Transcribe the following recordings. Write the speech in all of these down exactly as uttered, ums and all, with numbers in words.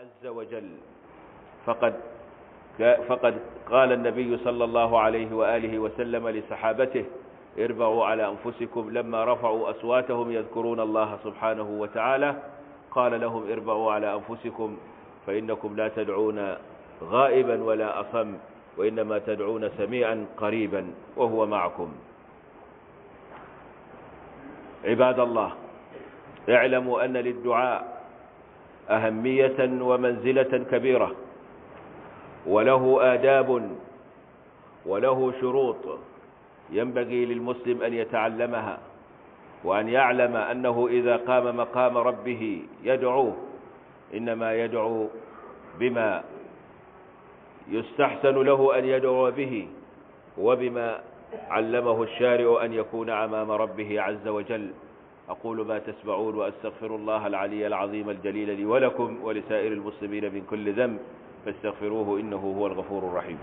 عز وجل فقد فقد قال النبي صلى الله عليه وآله وسلم لصحابته اربعوا على أنفسكم لما رفعوا أصواتهم يذكرون الله سبحانه وتعالى قال لهم اربعوا على أنفسكم فإنكم لا تدعون غائبا ولا أصم وإنما تدعون سميعا قريبا وهو معكم. عباد الله، اعلموا أن للدعاء أهمية ومنزلة كبيرة، وله آداب وله شروط ينبغي للمسلم أن يتعلمها، وأن يعلم أنه إذا قام مقام ربه يدعوه إنما يدعو بما يستحسن له أن يدعو به، وبما علمه الشارع أن يكون أمام ربه عز وجل. أقول ما تسمعون وأستغفر الله العلي العظيم الجليل لي ولكم ولسائر المسلمين من كل ذنب فاستغفروه إنه هو الغفور الرحيم.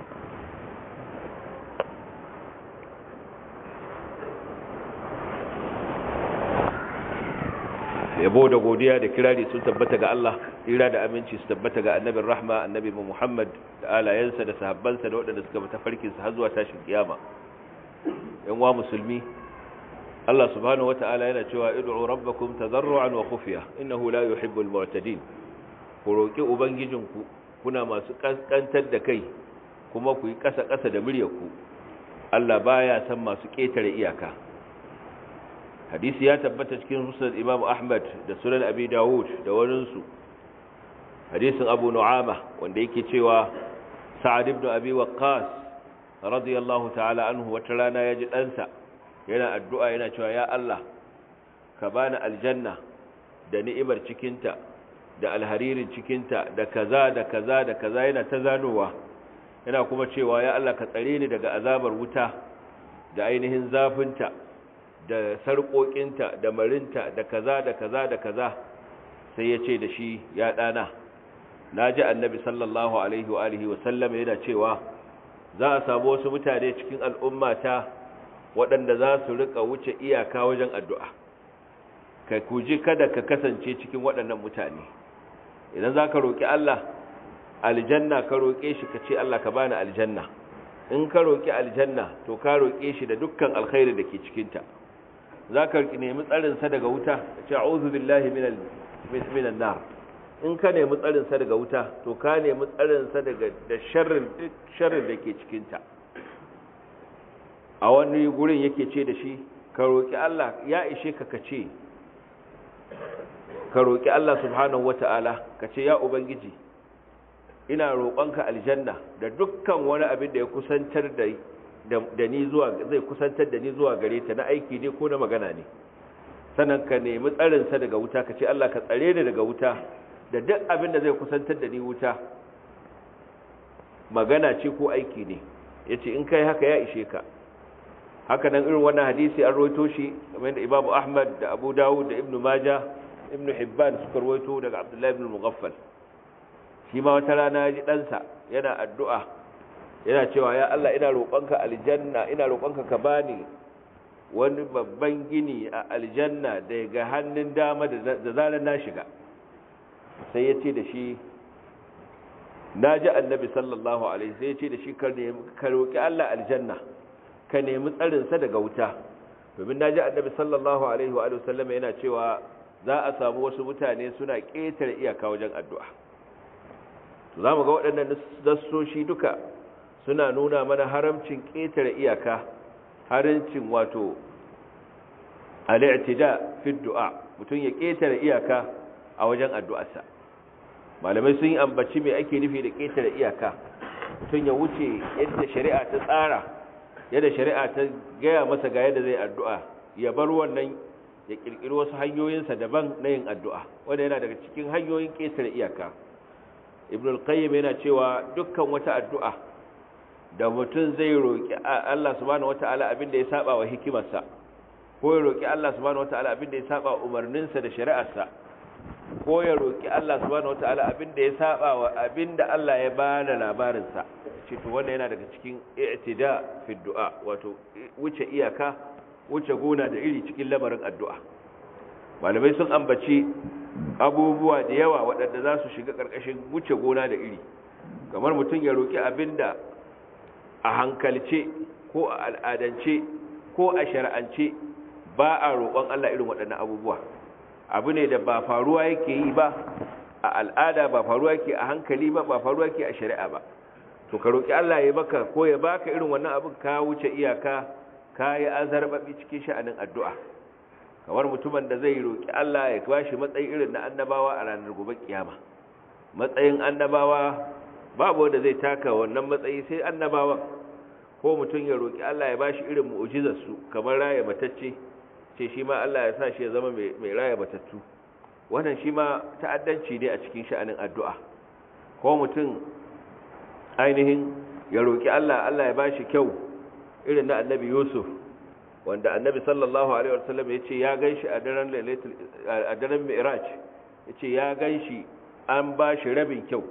yabo da godiya da kirari sun tabbata ga Allah, tsira da aminci su tabbata ga annabin rahma annabi Muhammad da alayensa da sahabbansa da waɗanda suka bata farkinsa har zuwa tashin kiyama. yan wa musulmi, Allah subhanahu wata'ala yana cewa id'u rabbakum tadarruan wa khufiya innahu la yuhibbul mu'tadin. ku roki ubangijinku kuna masu kaskantar da kai kuma ku yi kasa kasa da muryarku. Allah baya san masu ketare iyaka. hadisi ya tabbata cikin musnad Imam Ahmad da sunan Abi Dawud da waninsu, hadisin Abu Nu'ama wanda yake cewa Sa'ad ibn Abi Waqqas radiyallahu ta'ala anhu wata rana ya ji ɗansa yana addu'a yana cewa ya Allah ka bani aljanna da ni'imar cikinta da alharirin cikinta da kaza da kaza da kaza, yana ta zanowa yana kuma cewa ya Allah ka tsare ni daga azabar wuta da ainihin zafinta da sarƙoƙinta da marinta da kaza da kaza da kaza. sai ya ce da shi ya ɗana, na ji annabi sallallahu alaihi wa alihi wa sallam yana cewa za a samu wasu mutane cikin al'ummata waɗanda za su riƙa wuce iyaka wajen addu'a. ka kuji kada ka kasance cikin waɗannan mutane. idan za ka roƙi Allah aljanna ka roƙe shi ka ce Allah ka bani aljanna. in ka roƙi aljanna to ka roƙe shi da dukkan alkhairi da ke cikinta. za ka nemi tsarinsa daga wuta ka ce a'udhu billahi minan nar. in ka nemi tsarinsa daga wuta to ka nemi tsarinsa daga da sharrin sharrin da ke cikinta. a wani gurin yake ce da shi ka roƙi Allah, ya ishe ka ka ce ka roƙi Allah subhanahu wata'ala ka ce ya ubangiji ina roƙonka aljanna da dukkan wani abin da ya kusantar da da ni zuwa zai kusantar da ni zuwa gare ta na aiki ne ko na magana ne. sannan ka nemi tsarin sa daga wuta ka ce Allah ka tsare ni daga wuta da duk abin da zai kusantar da ni wuta, magana ce ko aiki ne. yace in kai haka ya ishe ka. haka nan irin wannan hadisi an rawaito shi kamar da Imam Ahmad da Abu Dawud da Ibn Majah, Ibn Hibban suka rawaito daga Abdullah ibn Mughaffal. shi ma wata rana ya ji ɗansa yana addu'a yana cewa ya Allah ina roƙonka aljanna, ina roƙonka ka bani wani babban gini a aljanna daga hannun dama da zarar na shiga. sai ya ce da shi na ji annabi sallallahu alaihi sai ya ce da shi ka roƙi Allah aljanna ka nemi tsarinsa daga wuta, domin na ji annabi sallallahu alaihi wa sallam yana cewa za a samu wasu mutane suna ƙetare iyaka wajen addu'a. za mu ga waɗannan nassoshi duka suna nuna mana haramcin ƙetare iyaka, haramcin wato al'itida fi du'a, mutum ya ƙetare iyaka a wajen addu'arsa. malamai sun yi ambaci mai ake nufi da ƙetare iyaka. mutum ya wuce yadda shari'a ta tsara, yadda shari'a ta gaya masa ga yadda zai addu'a, ya bar wannan ya ƙirƙiri wasu hanyoyinsa daban na yin addu'a, wanda yana daga cikin hanyoyin ƙetare iyaka. ibn al-qayyim yana cewa dukkan wata addu'a da mutum zai roƙi Allah subhanahu wata'ala abin da ya saba wa hikimarsa, ko ya roƙi Allah subhanahu wata'ala abin da ya saba wa umarninsa da shari'arsa, ko ya roƙi Allah subhanahu wata'ala abin da ya saba wa abin da Allah ya bada labarinsa, ce to wannan yana daga cikin i'tida fi du'a, wato wuce iyaka, wuce gona da iri cikin lamarin addu'a. malamai sun ambaci abubuwa da yawa waɗanda za su shiga ƙarƙashin wuce gona da iri, kamar mutum ya roƙi abinda a hankalce ko a al'adance ko a shari'ance ba a roƙon Allah irin waɗannan abubuwa. Abu ne da ba faruwa yake yi ba a al'ada, ba faruwa yake a hankali ba, ba faruwa yake a shari'a ba. To ka roƙi Allah ya baka ko ya baka irin wannan abin, ka wuce iyaka, ka yi azarbaɓi cikin sha'anin addu'a. Kamar mutumin da zai roƙi Allah ya ba shi matsayi irin na annabawa a ranar gobe kiyama. Matsayin annabawa babu wanda zai taka wannan matsayi sai annabawan. Ko mutum ya roƙi Allah ya ba shi irin mu'ujizarsu, kamar raya matacce, ce shi ma Allah ya sa shi ya zama mai raya matattu. Wannan shi ma ta'addanci ne a cikin sha'anin addu'a. Ko mutum ainihin ya roƙi Allah, Allah ya ba shi kyau irin na annabi Yusuf, wanda annabi sallallahu alaihi wasallam ya ce ya ganshi a daren lailatul a daren mi'raj, ya ce ya ganshi an ba shi rabin kyau,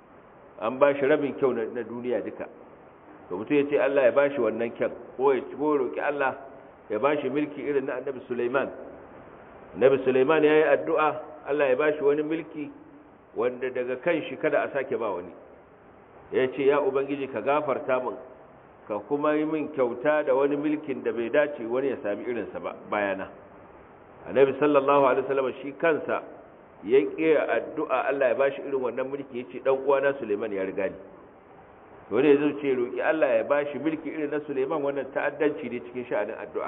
an ba shi rabin kyau na duniya duka. To mutum ya ce Allah ya ba shi wannan kyan, ko ya roƙi Allah ya ba shi mulki irin na annabi Sulaiman. Annabi Sulaiman ya yi addu'a Allah ya ba shi wani mulki wanda daga kan shi kada a sake ba wani. Ya ce ya Ubangiji ka gafarta min, ka kuma yi min kyauta da wani mulkin da bai dace wani ya sami irinsa ba bayana. Annabi sallallahu alaihi wasallam shi kansa ya kiyaye addu'a Allah ya bashi irin wannan mulki, yace dan uwana Suleiman ya riga ni. To ne zai ce roki Allah ya bashi mulki irin na Suleiman, wannan ta'addanci ne cikin sha'anin addu'a.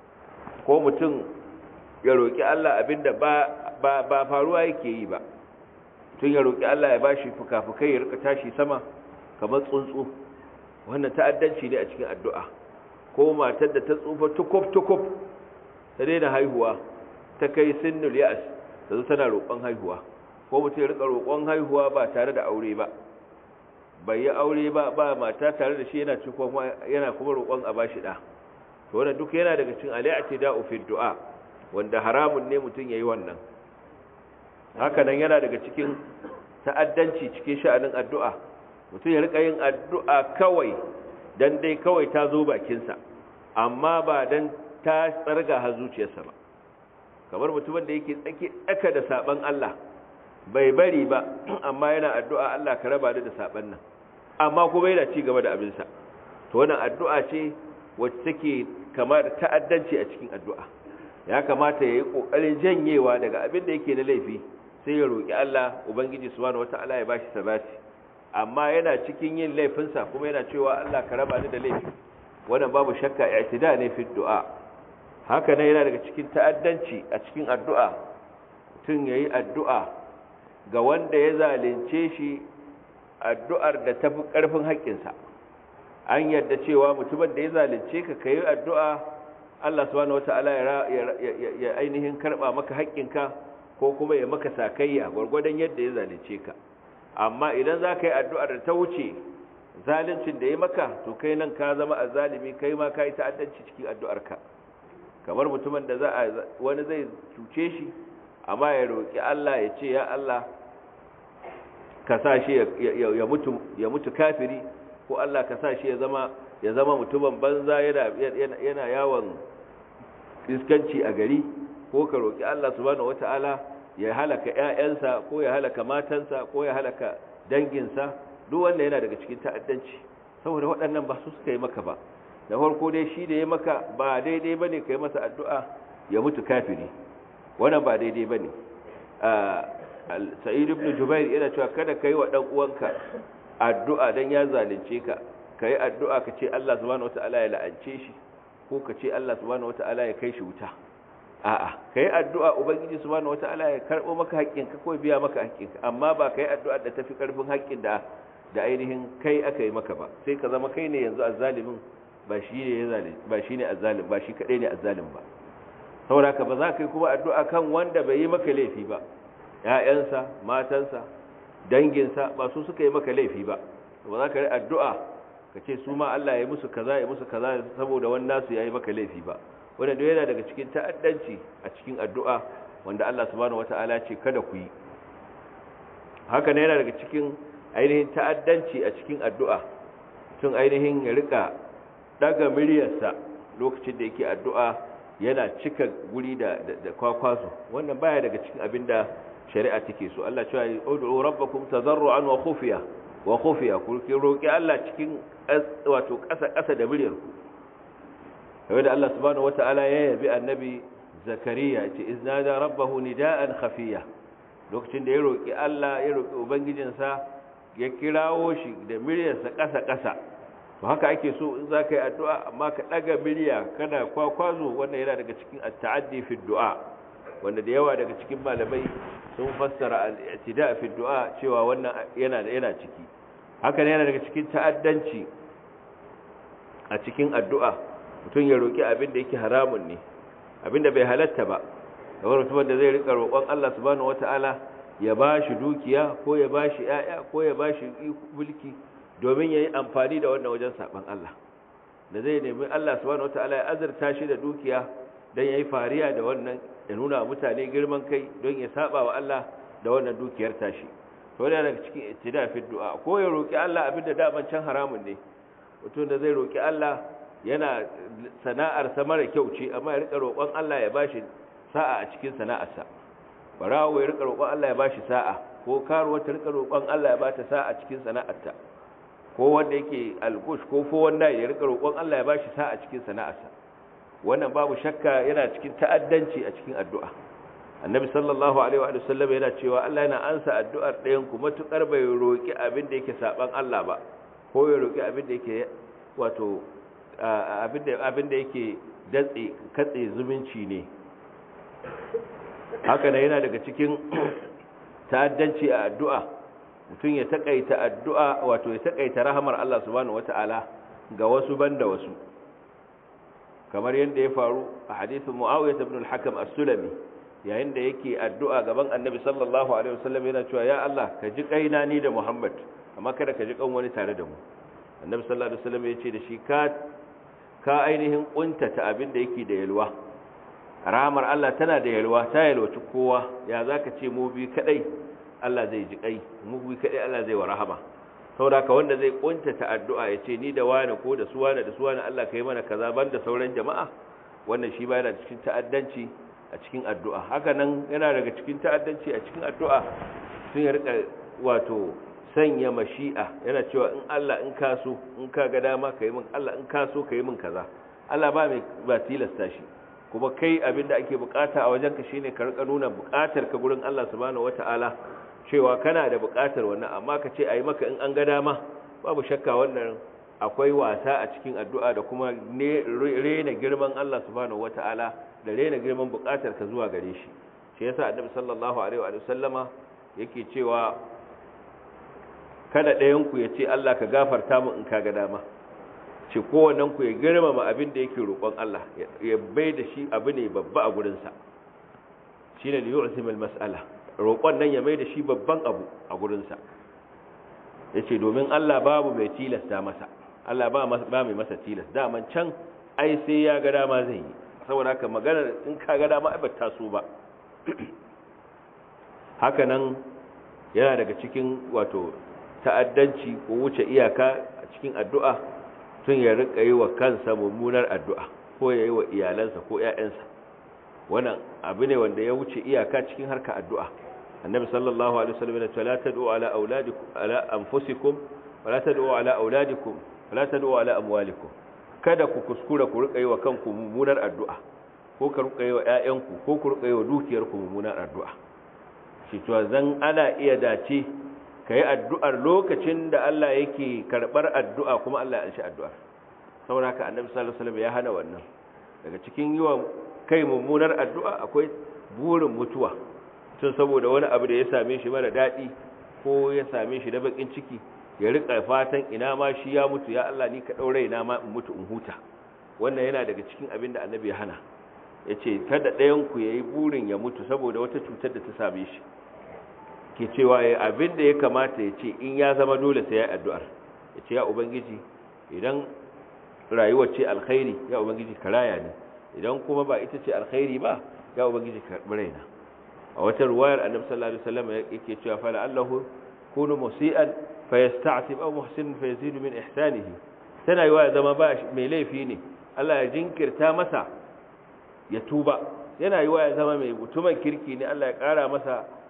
Ko mutum ya roki Allah abinda ba ba, ba faruwa yake yi ba. Tun ya roki Allah ya bashi fukafukai ya rika tashi sama kamar tsuntsu, wannan ta'addanci ne a cikin addu'a. Ko matar da ta tsufa tukuf tukuf ta daina haihuwa, ta kai sinnul ya'as, ta zo tana roƙon haihuwa. Ko mutum ya rika roƙon haihuwa ba tare da aure ba, bai yi aure ba, ba mata tare da shi, yana cikin yana kuma roƙon a bashi da. To wannan duk yana daga cikin al-i'tida'u fi du'a, wanda haramun ne mutum yayi wannan. Haka nan yana daga cikin ta'addanci cikin sha'anin addu'a, mutum ya rika yin addu'a kawai dan dai kawai ta zo bakinsa, amma ba dan ta tsarga har zuciyarsa ba. Kamar mutumin da yake tsaki tsaka da saban Allah, bai bari ba, amma yana addu'a Allah ka raba da saban nan, amma kuma yana ci gaba da abinsa. To wannan addu'a ce wacce take kama da ta'addanci a cikin addu'a. Ya kamata ya yi ƙoƙarin janyewa daga abin da yake na laifi, sai ya roƙi Allah Ubangiji subhanahu wata'ala ya bashi sabati. Amma yana cikin yin laifinsa kuma yana cewa Allah ka raba ni da laifi, wannan babu shakka i'tida ne fi du'a. Haka ne yana daga cikin ta'addanci a cikin addu'a, mutum yayi addu'a ga wanda ya zalunce shi, addu'ar da tafi ƙarfin haƙƙinsa. An yarda cewa mutumin da ya zalunce ka kai addu'a Allah subhanahu wata'ala ya ainihin karba maka haƙƙinka ko kuma ya maka sakayya gwargwadon yadda ya zalunce ka. Amma idan za ka yi addu'ar da ta wuce zaluncin da ya maka, to kai nan ka zama azzalimi, kai ma ka yi ta'addanci cikin addu'arka. Kamar mutumin da za a wani zai cuce shi, amma ya roƙi Allah ya ce ya Allah ka sa shi ya mutu ya mutu kafiri, ko Allah ka sa shi ya zama ya zama mutumin banza yana yana yawon iskanci a gari, ko ka roƙi Allah subhanahu wataala ya halaka ƴaƴansa ko ya halaka matansa ko ya halaka danginsa. Duk wanda yana daga cikin ta'addanci, saboda waɗannan ba su suka yi maka ba. Da farko dai shi da ya maka ba daidai bane kai masa addu'a ya mutu kafiri, wannan ba daidai bane. Sa'id ibn Jubair yana cewa kada kai wa dan uwanka addu'a dan ya zalunce ka, kai addu'a ka ce Allah subhanahu wataala ya la'ance shi, ko ka ce Allah subhanahu wataala ya kai shi wuta. A'a, kai addu'a ubangiji subhanahu wataala ya karbo maka haƙƙinka ko biya maka haƙƙinka, amma ba kai addu'a da tafi karfin haƙƙin da da ainihin kai aka yi maka ba. Sai ka zama kai ne yanzu azzalimin, ba shi ne ya zalim ba shi ne azzalim ba shi kadai ne azzalim ba. Saboda ka ba za ka yi kuma addu'a kan wanda bai yi maka laifi ba, ƴaƴansa, matansa, danginsa ba su suka yi maka laifi ba. Ba za ka yi addu'a ka ce su ma Allah ya yi musu kaza ya musu kaza saboda wannan su ya yi maka laifi ba. Wanda duk yana daga cikin ta'addanci a cikin addu'a wanda Allah subhanahu wata'ala ce kada ku yi. Haka ne yana daga cikin ainihin ta'addanci a cikin addu'a, tun ainihin ya rika daga miryarsa lokacin da yake addu'a yana cika guri da da kwakwazo. Wannan baya daga cikin abinda shari'a take so. Allah cewa ud'u rabbakum tadarruan wa khufiya wa khufiya ku roki Allah cikin wato ƙasa ƙasa da muryar ku. Kamar da Allah subhanahu wata'ala ya yabi annabi Zakariya ce iznada rabbahu nida'an khafiya, lokacin da ya roki Allah ya roki ubangijinsa ya kirawo shi da muryarsa ƙasa ƙasa. To haka ake so in za ka yi addu'a amma ka ɗaga murya kana kwakwazo, wannan yana daga cikin at-ta'addi fi du'a, wanda da yawa daga cikin malamai sun fassara al-i'tida fi du'a cewa wannan yana yana ciki. Haka ne yana daga cikin ta'addanci a cikin addu'a, mutum ya roki abin da yake haramun ne, abin da bai halatta ba, kamar mutumin da zai rika roƙon Allah subhanahu wata'ala ya bashi dukiya ko ya bashi ƴaƴa ko ya bashi mulki domin yayi amfani da wannan wajen saban Allah, da zai nemi Allah subhanahu wata'ala ya azurta shi da dukiya dan yayi fariya da wannan, ya nuna mutane girman kai don ya saba wa Allah da wannan dukiyar tashi. To wannan daga cikin ittida fi du'a, ko ya roki Allah abinda daman can haramun ne. Mutum da zai roki Allah yana sana'ar sa mara kyau ce amma ya rika roƙon Allah ya bashi sa'a a cikin sana'arsa. Barawo ya rika roƙon Allah ya bashi sa'a, ko karuwa ta rika roƙon Allah ya bata sa'a cikin sana'arta, ko wanda yake algush ko fo wanda ya rika roƙon Allah ya bashi sa'a cikin sana'arsa. Wannan babu shakka yana cikin ta'addanci a cikin addu'a. Annabi sallallahu alaihi wa sallam yana cewa Allah yana ansa addu'ar ɗayan ku matukar bai roki abin da yake saban Allah ba, ko ya roki abin da yake wato abin da abin da yake datse katse zumunci ne. Haka ne yana daga cikin ta'addanci a addu'a, mutum ya takaita addu'a wato ya takaita rahamar Allah subhanahu wataala ga wasu banda wasu, kamar yadda ya faru a hadisin Muawiyah ibn al-Hakam as-Sulami, yayin da yake addu'a gaban Annabi sallallahu alaihi wasallam yana cewa ya Allah ka ji kaina ni da Muhammad amma kada ka ji kan wani tare da mu. Annabi sallallahu alaihi wasallam ya ce da shi ka ka ainihin kuntata abin da yake da yalwa, rahamar Allah tana da yalwa, ta yalwaci kowa, ya zaka ce mu bi kadai Allah zai ji kai, mu bi kadai Allah zai wa rahama. saboda ka wanda zai kuntata addu'a ya ce ni da wani ko da su wani da su wani Allah kai mana kaza banda sauran jama'a, wannan shi ba yana cikin ta'addanci a cikin addu'a. Haka nan yana daga cikin ta'addanci a cikin addu'a sun ya rika wato sanya mashi'a, yana cewa in Allah in ka so in ka ga dama kai min, Allah in ka so kai min kaza. Allah ba mai ba tilasta shi, kuma kai abinda ake bukata a wajenka shine ka rika nuna bukatar ka gurin Allah subhanahu wataala cewa kana da bukatar wannan, amma ka ce ayi maka in an ga dama, babu shakka wannan akwai wasa a cikin addu'a da kuma rena girman Allah subhanahu wataala da rena girman bukatar ka zuwa gare shi. Shi yasa Annabi sallallahu alaihi wa sallama yake cewa kada ɗayan ku ya ce Allah ka gafarta mu in ka ga dama, ce kowannen ku ya girmama abin da yake roƙon Allah, ya bai da shi abu ne babba a gurinsa, shi ne liyu'zim al-mas'ala, roƙon nan ya mai da shi babban abu a gurinsa. Ya ce domin Allah babu mai tilasta masa, Allah ba mai masa tilas, daman can ai sai ya ga dama zai yi, saboda haka maganar in ka ga dama ai ba ta so ba. Haka nan yana daga cikin wato ta'addanci ko wuce iyaka a cikin addu'a, tun ya rika yi wa kansa mummunar addu'a ko ya yi wa iyalansa ko ‘ya'yansa. Wannan abu ne wanda ya wuce iyaka cikin harka addu'a. Annabi sallallahu alaihi wasallam ya ce la tad'u ala auladikum ala anfusikum wa la tad'u ala auladikum wa la tad'u ala amwalikum. Kada ku kuskura ku rika yi wa kanku mummunar addu'a, ko ka rika yi wa ‘ya'yanku ko ku rika yi wa dukiyarku mummunar addu'a. Shi to zan ana iya dace ka yi addu'ar lokacin da Allah yake karɓar addu'a kuma Allah ya anshi addu'ar. Saboda haka Annabi sallallahu alaihi wasallam ya hana wannan. Daga cikin yi wa kai mummunar addu'a akwai burin mutuwa, tun saboda wani abu da ya same shi mara daɗi ko ya same shi da bakin ciki, ya riƙa fatan ina ma shi ya mutu, ya Allah ni ka ɗaure ina ma in mutu in huta. Wannan yana daga cikin abin da Annabi ya hana. Ya ce kada ɗayanku ya yi burin ya mutu saboda wata cutar da ta same shi, ke cewa ya abin da ya kamata ya ce in ya zama dole sai ya yi addu'ar, ya ce ya Ubangiji idan rayuwar ce alkhairi ya Ubangiji ka raya ni, idan kuma ba ita ce alkhairi ba ya Ubangiji ka karɓi raina. A wata ruwayar Annabi sallallahu alaihi wasallam yake cewa fa la'allahu kunu musian fa yasta'tib aw muhsin fa yazidu min ihsanihi. Tana yiwa ya zama ba mai laifi ne, Allah ya jinkirta masa ya tuba. Yana yiwa ya zama mai mutumin kirki ne, Allah ya ƙara masa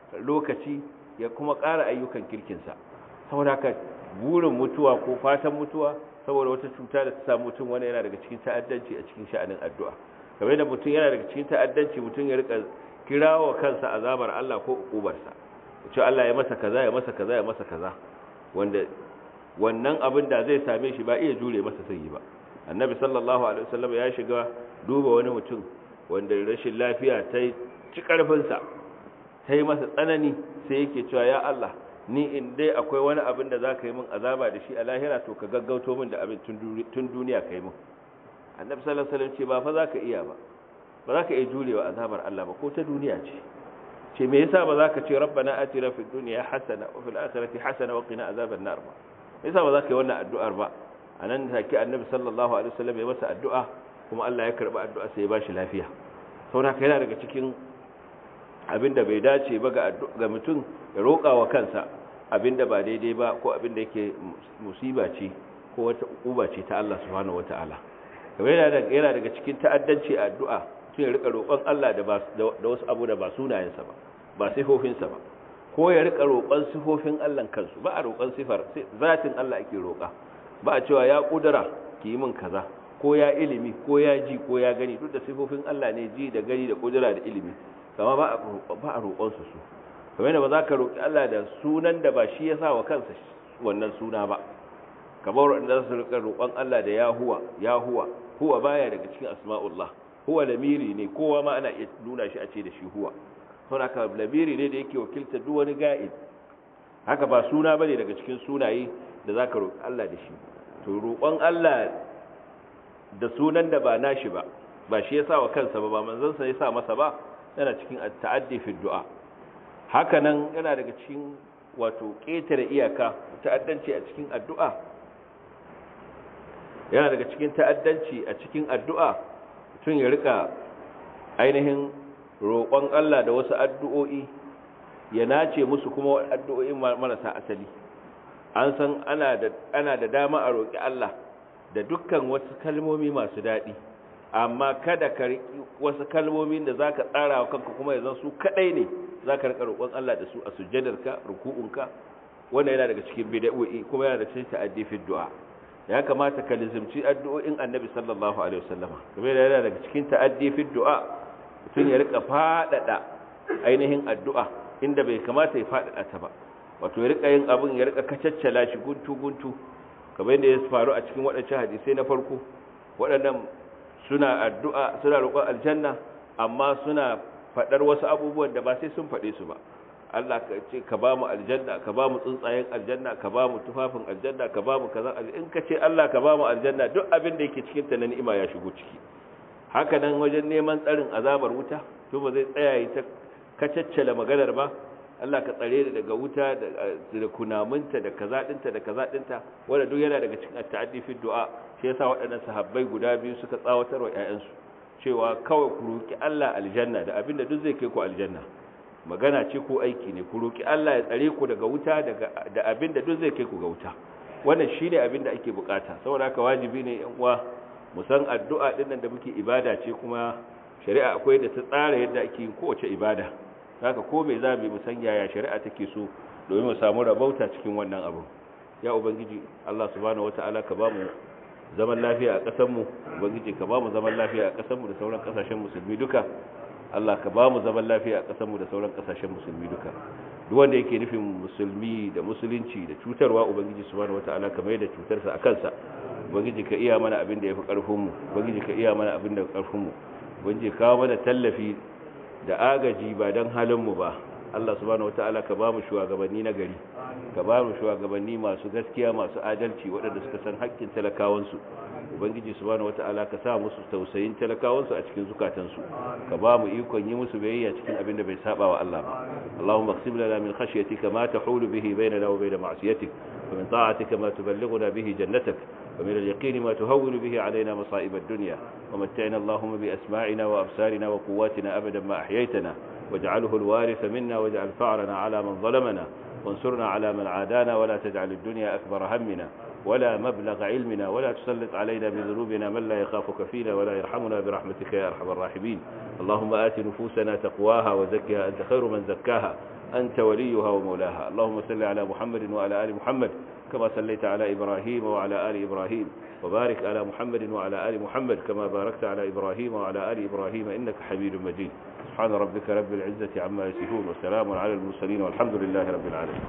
lokaci ya kuma ƙara ayyukan kirkinsa. Saboda haka burin mutuwa ko fatan mutuwa saboda wata cuta da ta samu mutum, wani yana daga cikin ta'addanci a cikin sha'anin addu'a. kamar da mutum yana daga cikin ta'addanci mutum ya rika kirawo kansa azabar Allah ko ukubarsa, ya ce Allah ya masa kaza ya masa kaza ya masa kaza, wanda wannan abin da zai same shi ba iya jure masa sai ba. Annabi sallallahu alaihi wasallam ya shiga duba wani mutum wanda rashin lafiya ta ci karfinsa, ta yi masa tsanani, sai yake cewa ya Allah, ni in dai akwai wani abin da za ka yi min azaba da shi a lahira to ka gaggauto min da abin tun duniya ka yi min. Annabi sallallahu alaihi wasallam ce ba fa za ka iya ba, ba za ka iya jurewa azabar Allah ba ko ta duniya ce. Ce me yasa ba za ka ce rabbana atina fid dunya hasana wa fil akhirati hasana wa qina azaban nar ba? Me yasa ba za ka yi wannan addu'ar ba? Anan take Annabi sallallahu alaihi wasallam ya masa addu'a kuma Allah ya karba addu'a sai ya bashi lafiya. Saboda haka yana daga cikin abinda bai dace ba ga ga mutum ya roƙa wa kansa abinda ba daidai ba ko abinda yake musiba ce ko wata uba ce ta Allah subhanahu wataala. Kamar yana yana daga cikin ta'addanci a addu'a, mutum ya rika roƙon Allah da da wasu abu da ba sunayensa ba, ba sifofinsa ba, ko ya rika roƙon sifofin Allah kansu. Ba a roƙon sifar, zatin Allah ake roƙa. Ba a cewa ya kudura ki yi min kaza, ko ya ilimi ko ya ji ko ya gani, duk da sifofin Allah ne, ji da gani da kudura da ilimi, kama ba a roƙonsu su. Kamar yadda ba za ka roƙi Allah da sunan da ba shi ya sa wa kansa wannan suna ba, kamar wanda za su riƙa roƙon Allah da ya huwa, ya huwa, huwa baya daga cikin asma'ullah, huwa lamiri ne, kowa ma ana iya nuna shi a ce da shi huwa. Sau haka lamiri ne da yake wakilta duk wani ga'id, haka ba suna bane daga cikin sunaye da za ka roƙi Allah da shi. To roƙon Allah da sunan da ba nashi ba, ba shi ya sa wa kansa ba, ba manzansa ya sa masa ba, yana cikin ta'addi fi du'a. Haka nan yana daga cikin wato ƙetare iyaka, ta'addanci a cikin addu'a. Yana daga cikin ta'addanci a cikin addu'a, mutum ya rika ainihin roƙon Allah da wasu addu'o'i, ya nace musu kuma addu'o'i marasa asali. An san ana da ana da dama a roƙi Allah da dukkan wasu kalmomi masu daɗi, amma kada ka riƙi wasu kalmomin da zaka tsara wa kanka kuma yanzu su kadai ne zaka rika roƙon Allah da su a sujjadarka, ruku'unka. Wannan yana daga cikin bid'o'i kuma yana da cikin ta'addi fi du'a. Ya kamata ka lizimci addu'o'in Annabi sallallahu alaihi wasallam. Kuma yana daga cikin ta'addi fi du'a, mutum ya rika fadada ainihin addu'a inda bai kamata ya fadada ta ba. Wato ya rika yin abin ya rika kacaccala shi guntu guntu, kamar yadda ya faru a cikin waɗancan hadisai na farko. Waɗannan suna addu'a, suna roƙon aljanna, amma suna faɗar wasu abubuwan da ba sai sun faɗe su ba. Allah ka ce ka ba mu aljanna, ka ba mu tsuntsayen aljanna, ka ba mu tufafin aljanna, ka ba mu kaza. In ka ce Allah ka ba mu aljanna, duk abin da yake cikin ta na ni'ima ya shigo ciki. Haka nan wajen neman tsarin azabar wuta, to ba zai tsaya yi ta kacaccala maganar ba. Allah ka tsare da daga wuta da kunamunta da kaza dinta da kaza dinta, wanda duk yana daga cikin ta'addi fi du'a. Shi yasa waɗannan sahabbai guda biyu suka tsawatar wa ƴaƴansu cewa kawai ku roki Allah aljanna da abinda duk zai kai ku aljanna. Magana ce ko aiki ne, ku roki Allah ya tsare ku daga wuta daga da abinda duk zai kai ku ga wuta. Wannan shine abinda ake bukata. Saboda haka wajibi ne ƴan uwa mu san addu'a din nan da muke ibada ce, kuma shari'a akwai da ta tsara yadda ake yin kowace ibada. Haka ko me za mu san yaya shari'a take so domin mu samu rabauta cikin wannan abu. Ya ubangiji Allah subhanahu wataala ka ba mu zaman lafiya a ƙasar mu, ubangiji ka ba mu zaman lafiya a ƙasar mu da sauran ƙasashen musulmi duka. Allah ka ba mu zaman lafiya a ƙasar mu da sauran ƙasashen musulmi duka. Duk wanda yake nufin musulmi da musulunci da cutarwa, ubangiji subhanahu wataala ka mai da cutarsa a kansa. Ubangiji ka iya mana abin da yafi ƙarfin mu, ubangiji ka iya mana abin da yafi ƙarfin mu. Ubangiji ka kawo mana tallafi da agaji ba don halinmu ba. Allah subhanahu wataala ka ba mu shugabanni na gari, ka ba mu shugabanni masu gaskiya, masu adalci, waɗanda suka san haƙƙin talakawansu. Ubangiji subhanahu wataala ka sa musu tausayin talakawansu a cikin zukatansu, ka ba mu ikon yi musu biyayya cikin abin da bai saba wa Allah ba. Allahumma qsim lana min khashyatika ma tahulu bihi bainana wa bain ma'siyatik, wa min ta'atika ma tuballighuna bihi jannatak, ومن اليقين ما تهون به علينا مصائب الدنيا، ومتعنا اللهم بأسماعنا وأبصارنا وقواتنا أبدا ما أحييتنا، واجعله الوارث منا، واجعل فعلنا على من ظلمنا، وانصرنا على من عادانا، ولا تجعل الدنيا أكبر همنا ولا مبلغ علمنا، ولا تسلط علينا بذنوبنا من لا يخافك فينا ولا يرحمنا برحمتك يا أرحم الراحمين. اللهم آت نفوسنا تقواها وزكها أنت خير من زكاها، أنت وليها ومولاها. اللهم صل على محمد وعلى آل محمد كما صليت على إبراهيم وعلى آل إبراهيم، وبارك على محمد وعلى آل محمد كما باركت على إبراهيم وعلى آل إبراهيم إنك حميد مجيد. سبحان ربك رب العزة عما يصفون وسلام على المرسلين والحمد لله رب العالمين.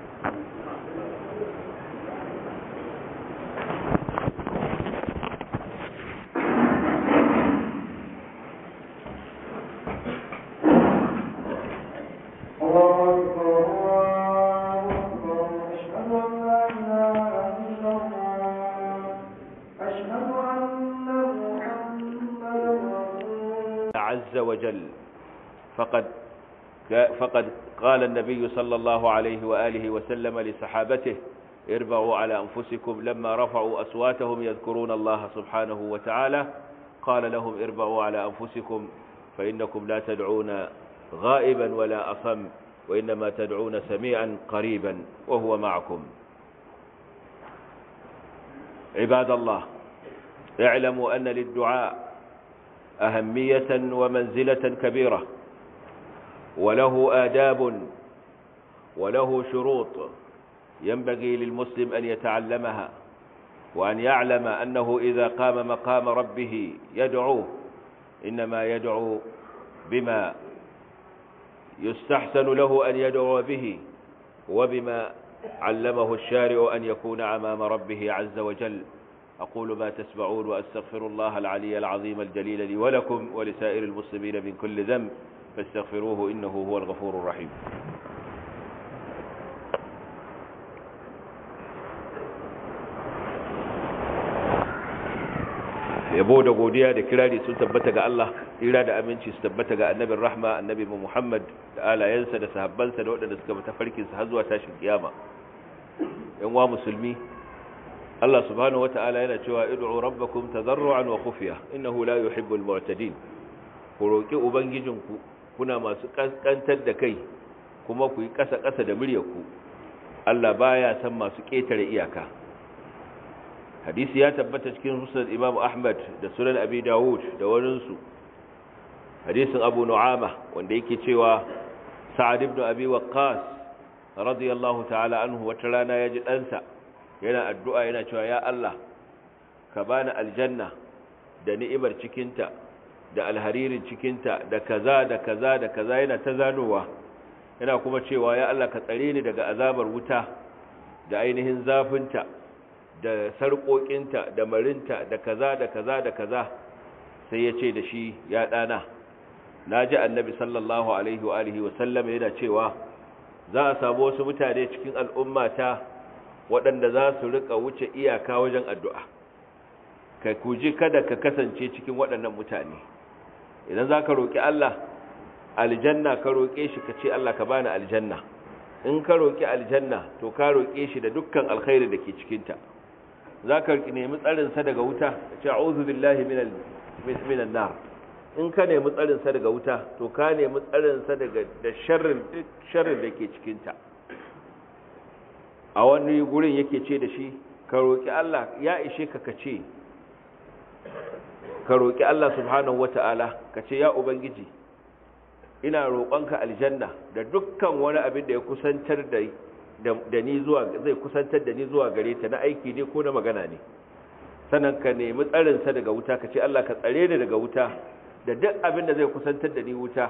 عز وجل فقد فقد قال النبي صلى الله عليه وآله وسلم لصحابته: اربعوا على أنفسكم لما رفعوا أصواتهم يذكرون الله سبحانه وتعالى، قال لهم: اربعوا على أنفسكم فإنكم لا تدعون غائبا ولا أصم، وإنما تدعون سميعا قريبا وهو معكم. عباد الله، اعلموا أن للدعاء أهمية ومنزلة كبيرة، وله آداب وله شروط ينبغي للمسلم أن يتعلمها، وأن يعلم أنه إذا قام مقام ربه يدعوه إنما يدعو بما يستحسن له أن يدعو به، وبما علمه الشارع أن يكون أمام ربه عز وجل. أقول ما تسمعون وأستغفر الله العلي العظيم الجليل لي ولكم ولسائر المسلمين من كل ذنب فاستغفروه إنه هو الغفور الرحيم. yabo da godiya da kirari sun tabbata ga Allah, tsira da aminci su tabbata ga annabin rahma annabi Muhammad da alayensa da sahabbansa da waɗanda suka bata farkinsa har zuwa tashin kiyama. yan wa musulmi, Allah subhanahu wata'ala yana cewa id'u rabbakum tadarruan wa khufiya innahu la yuhibbul mu'tadin. Ku roki ubangijinku kuna masu kaskantar da kai kuma ku yi kasa kasa da muryarku. Allah baya san masu ketare iyaka. Hadisi ya tabbata cikin Musnad Imam Ahmad da Sunan Abi Dawud da waninsu, hadisin Abu Nu'ama wanda yake cewa Sa'ad ibn Abi Waqqas radiyallahu ta'ala anhu wata rana yaji ɗansa yana addu'a yana cewa ya Allah ka bani aljanna da ni'imar cikinta da alharirin cikinta da kaza da kaza da kaza, yana ta zanowa, yana kuma cewa ya Allah ka tsare ni daga azabar wuta da ainihin zafinta da sarƙoƙinta da marinta da kaza da kaza da kaza. sai ya ce da shi: ya ɗana, na ji annabi sallallahu alaihi wa alihi wa sallam yana cewa za a samu wasu mutane cikin al'ummata waɗanda za su rika wuce iyaka wajen addu'a. ka kuji kada ka kasance cikin waɗannan mutane. idan za ka roƙi Allah aljanna, ka roƙe shi ka ce Allah ka bani aljanna. in ka roƙi aljanna to ka roƙe shi da dukkan alkhairi da ke cikinta. za ka nemi tsarinsa daga wuta, ka ce a'udhu billahi minan nar. in ka nemi tsarinsa daga wuta to ka nemi tsarinsa daga da sharrin sharrin da ke cikinta. a wani gurin yake ce da shi ka roƙi Allah, ya ishe ka kace ka roƙi Allah subhanahu wata'ala ka ce ya ubangiji ina roƙonka aljanna da dukkan wani abin da ya kusantar da da ni zuwa zai kusantar da ni zuwa gare ta na aiki ne ko na magana ne. sannan ka nemi tsarin sa daga wuta, ka ce Allah ka tsare ni daga wuta da duk abin da zai kusantar da ni wuta,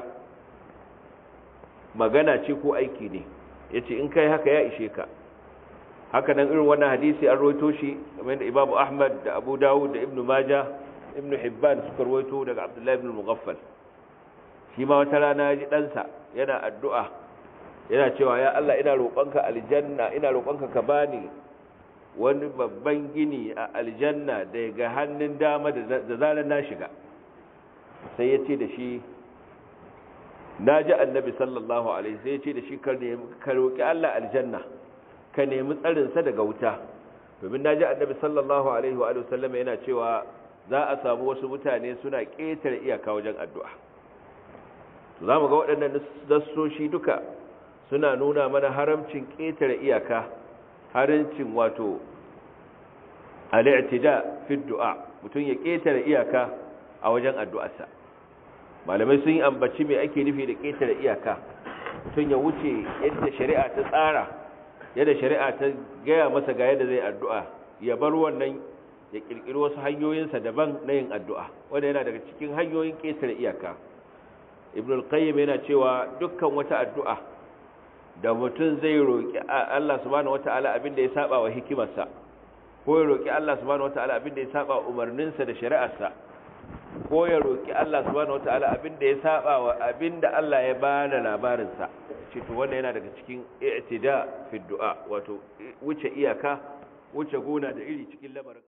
magana ce ko aiki ne. yace in kai haka ya ishe ka. haka nan irin wannan hadisi an rawaito shi kamar da Imam Ahmad da Abu Dawud da Ibn Majah, Ibn Hibban suka rawaito daga Abdullah ibn Mughaffal. shi ma wata rana ya ji ɗansa yana addu'a yana cewa ya Allah ina roƙonka aljanna, ina roƙonka ka bani wani babban gini a aljanna daga hannun dama da zarar na shiga. sai ya ce da shi, na ji annabi sallallahu alaihi sai ya ce da shi ka roƙi Allah aljanna, ka nemi tsarinsa daga wuta, domin na ji annabi sallallahu alaihi wa sallam yana cewa za a samu wasu mutane suna ƙetare iyaka wajen addu'a. za mu ga waɗannan nassoshi duka suna nuna mana haramcin ƙetare iyaka, haramcin wato al'itida fi du'a, mutum ya ƙetare iyaka a wajen addu'arsa. malamai sun yi ambaci mai ake nufi da ƙetare iyaka. tun ya wuce yadda shari'a ta tsara yadda shari'a ta gaya masa ga yadda zai addu'a ya bar wannan ya kirkiri wasu hanyoyinsa daban na yin addu'a wanda yana daga cikin hanyoyin ƙetare iyaka. Ibn al-Qayyim yana cewa dukkan wata addu'a da mutum zai roƙi Allah subhanahu wata'ala abinda ya saba wa hikimarsa ko ya roƙi Allah subhanahu wata'ala abinda ya saba wa umarninsa da shari'arsa ko ya roƙi Allah subhanahu wata'ala abinda ya saba wa abinda Allah ya bada labarinsa ce to wannan yana daga cikin i'tida fi du'a wato wuce iyaka wuce gona da iri cikin lamarin